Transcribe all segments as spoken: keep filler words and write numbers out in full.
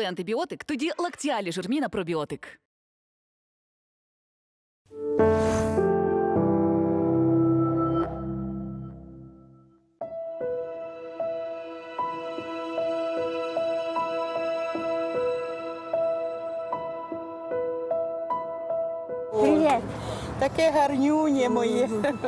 коли антибіотик, тоді Лактіалі Жирміна пробіотик. Привіт. Таке гарнюнє моє.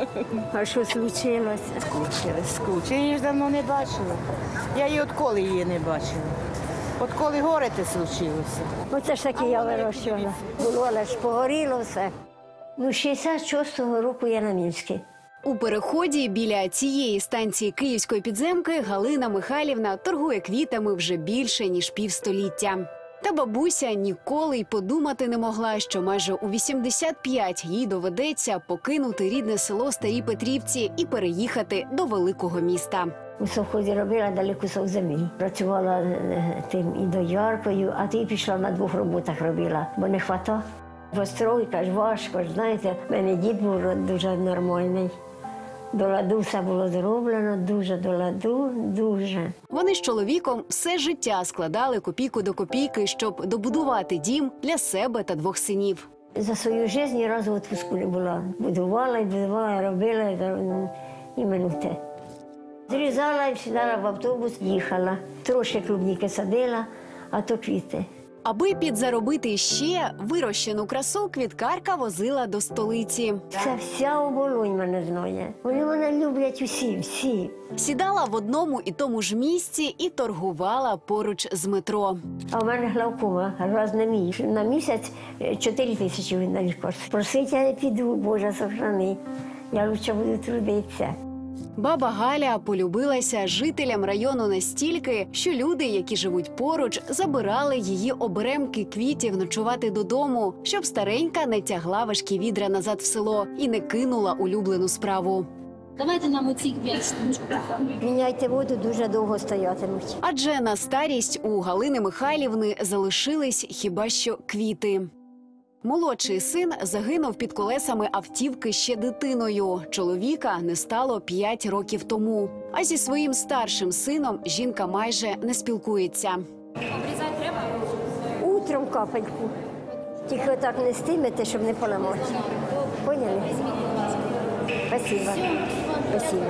А що случилося? Скучили, скучили. Я її ж давно не бачила. Я її відколи її не бачила. От коли горе те случилося. Оце ж таки я вирощувала. Було, але ж погоріло все. Ну, шістдесят шостого року я на Мінській. У переході біля цієї станції Київської підземки Галина Михайлівна торгує квітами вже більше, ніж півстоліття. Та бабуся ніколи й подумати не могла, що майже у вісімдесят п'ять їй доведеться покинути рідне село Старі Петрівці і переїхати до великого міста. У совхозі робила далі кусок землі. Працювала тим і дояркою, а ти пішла на двох роботах робила, бо не хватало. Бо стройка ж важко, ж, знаєте, в мене дід був дуже нормальний. До ладу все було зроблено, дуже до ладу, дуже. Вони з чоловіком все життя складали копійку до копійки, щоб добудувати дім для себе та двох синів. За свою життя ні разу в відпустку не була. Будувала і будувала, робила і минути. Зрізала і сідала в автобус, їхала. Трошки клубніки садила, а то квіти. Аби підзаробити ще, вирощену красу квіткарка возила до столиці. Це вся оболонь мене знає. Вони мене люблять усі, всі. Сідала в одному і тому ж місці і торгувала поруч з метро. А в мене глаукома раз на місяць. На місяць чотири тисячі на лікарство. Просить я не піду, Боже, сохрани. Я краще буду трудитися. Баба Галя полюбилася жителям району настільки, що люди, які живуть поруч, забирали її оберемки квітів ночувати додому, щоб старенька не тягла важкі відра назад в село і не кинула улюблену справу. Давайте нам оці п'ять штучок. Міняйте воду, дуже довго стоятимуть. Адже на старість у Галини Михайлівни залишились хіба що квіти. Молодший син загинув під колесами автівки ще дитиною. Чоловіка не стало п'ять років тому. А зі своїм старшим сином жінка майже не спілкується. Обрізати треба? Утром капельку. Тільки отак не стимете, щоб не поламати. Поняли? Спасибо. Спасибо.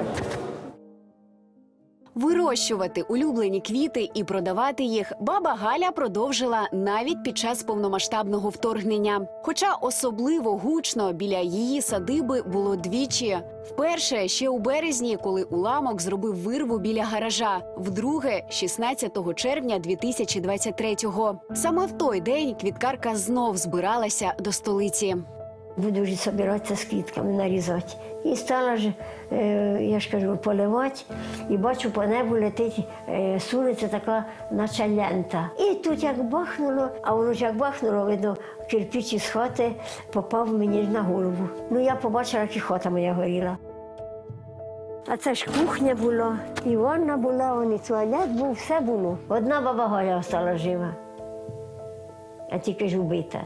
Вирощувати улюблені квіти і продавати їх баба Галя продовжила навіть під час повномасштабного вторгнення. Хоча особливо гучно біля її садиби було двічі. Вперше ще у березні, коли уламок зробив вирву біля гаража. Вдруге – шістнадцятого червня дві тисячі двадцять третього. Саме в той день квіткарка знов збиралася до столиці. Буду вже збиратися з квітками, нарізати. І стала ж, е, я ж кажу, поливати, і бачу, по небу летить, е, сунеться така, наче лента. І тут як бахнуло, а воно ж як бахнуло, видно, кирпич із хати попав мені на голову. Ну, я побачила, як і хата моя горіла. А це ж кухня була, і ванна була, і туалет був, все було. Одна баба Галя стала жива, а тільки ж убита.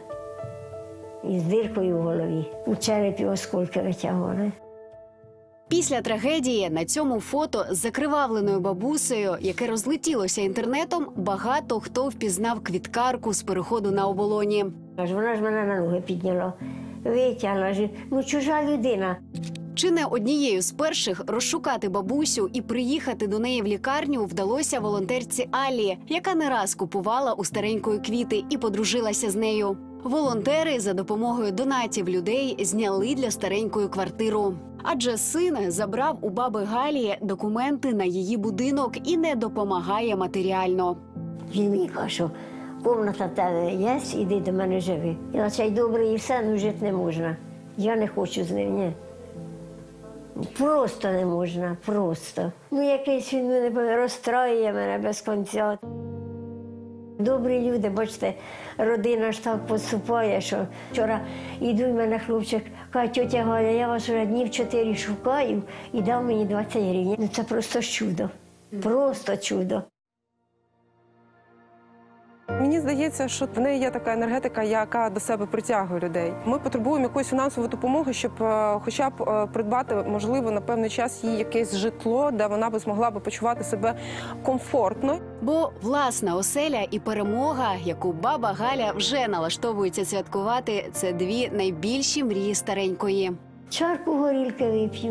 Із диркою в голові. У черепі осколки витягували. Після трагедії на цьому фото з закривавленою бабусею, яке розлетілося інтернетом, багато хто впізнав квіткарку з переходу на оболоні. Аж вона ж мене на ноги підняла, витягла, ну чужа людина. Чи не однією з перших розшукати бабусю і приїхати до неї в лікарню вдалося волонтерці Аллі, яка не раз купувала у старенької квіти і подружилася з нею. Волонтери за допомогою донатів людей зняли для старенької квартиру. Адже син забрав у баби Галі документи на її будинок і не допомагає матеріально. Він мені каже, що кімната в тебе є, іди до мене живи. Я наче й добре, і все, ну жити не можна. Я не хочу з ним, ні. Просто не можна, просто. Ну якийсь він мене розстраює мене без кінця. Добрі люди, бачите, родина ж так поступає, що вчора йду, в мене хлопчик, каже, тьотя Галя, я вас вже днів чотири шукаю і дав мені двадцять гривень. Ну це просто чудо, просто чудо. Мені здається, що в неї є така енергетика, яка до себе притягує людей. Ми потребуємо якоїсь фінансової допомоги, щоб е, хоча б е, придбати, можливо, на певний час їй якесь житло, де вона б змогла б почувати себе комфортно. Бо власна оселя і перемога, яку баба Галя вже налаштовується святкувати, це дві найбільші мрії старенької. Чарку горілки вип'ю.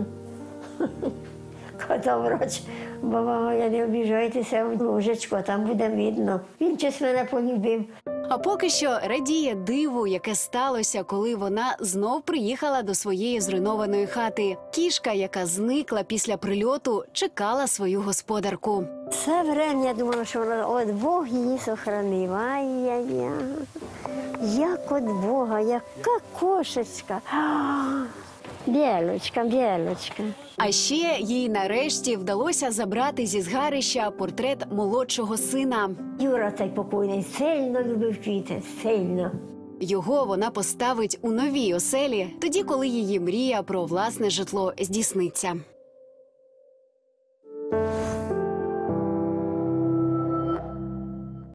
Кота врач, баба моя, не обіжайтеся в ложечку, там буде видно. Він щось мене полюбив. А поки що радіє диву, яке сталося, коли вона знов приїхала до своєї зруйнованої хати. Кішка, яка зникла після прильоту, чекала свою господарку. Все время я думала, що вона, от Бог її сохранив. Ай-яй-яй. Як от Бога, яка кошечка. Білочка, білочка. А ще їй нарешті вдалося забрати зі згарища портрет молодшого сина. Юра цей покойний сильно любив квіти, сильно. Його вона поставить у новій оселі, тоді, коли її мрія про власне житло здійсниться.